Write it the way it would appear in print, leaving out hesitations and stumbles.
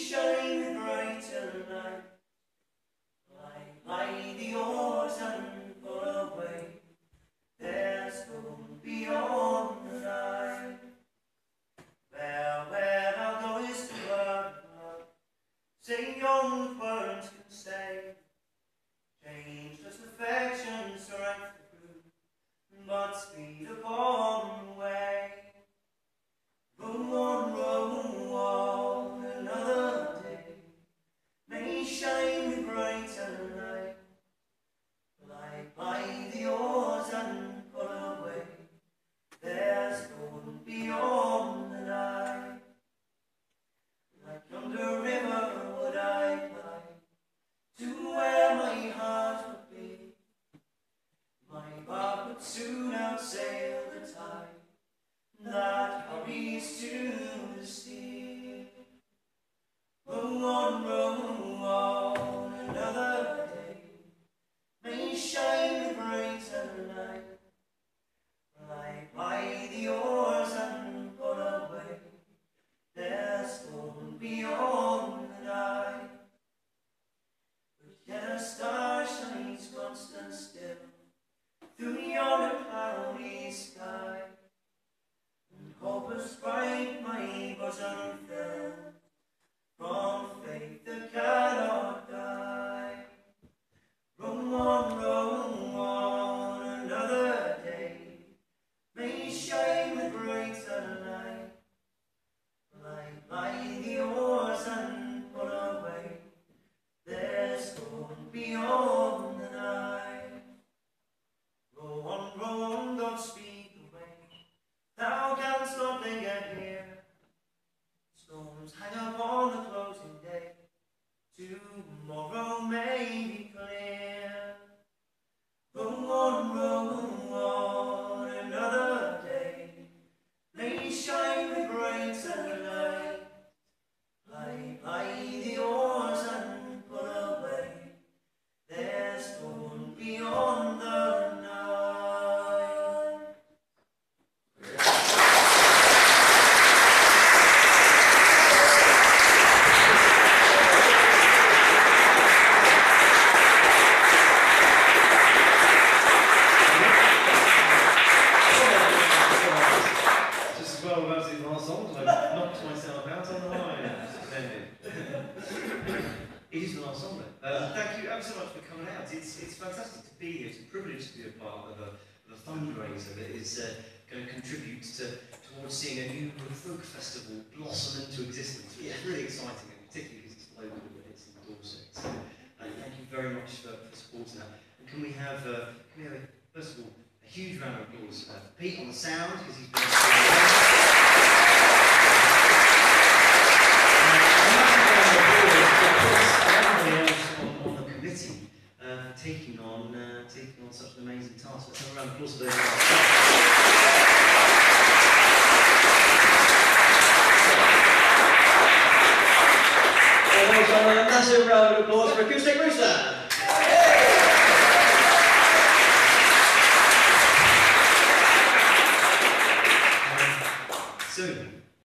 shine the brighter light. Lie the oars and pull away. There's gold beyond the night. Where I'll go is to learn. Say young words can stay. Changeless affection strength the crew, but speed upon the way. Row on, another day may shine with brighter light. Lie the oars and pull away. There's gold beyond the night. Like yonder river would I climb to where my heart would be. My bark would soon outsail the tide that hurries to the sea. Row on, another day may shine the brighter light. Lie the oars and pull away. There's gold beyond the night. But yet a star shines constant still through yonder cloudy sky, and hope has bright my bosom filled from faith that cannot die. Row on, another day may shine with brighter light. Lie the oars and pull away. There's gold beyond the night. Row on, don't speed away. Thou canst not linger here. Storms hang upon the closing day. Tomorrow may be clear. Row on, another day may shine with brighter light. Lie the oars and pull away. There's gold beyond the night. Just as well about the last song, I knocked myself out on the line. It is the last song then. Thank you ever so much for coming out. It's fantastic to be here. It's a privilege to be a part of a fundraiser that is going to contribute towards seeing a new folk festival blossom into existence, which is really exciting, and particularly because it's local and it's in Dorset. So thank you very much for supporting that. And can we have first of all, a huge round of applause for Pete on the sound, because he's been on the committee taking on such an amazing task. Let's have a round of applause for those guys. And also a massive round of applause for Acoustic Rooster. So,